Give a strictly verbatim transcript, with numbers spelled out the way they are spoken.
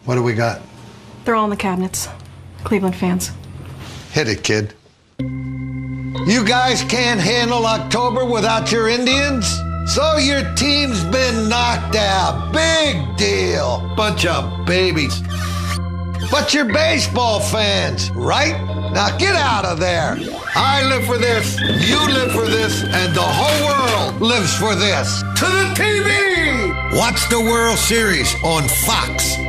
What do we got? They're all in the cabinets. Cleveland fans. Hit it, kid. You guys can't handle October without your Indians? So your team's been knocked out. Big deal. Bunch of babies. But you're baseball fans, right? Now get out of there. I live for this, you live for this, and the whole world lives for this. To the T V! Watch the World Series on Fox.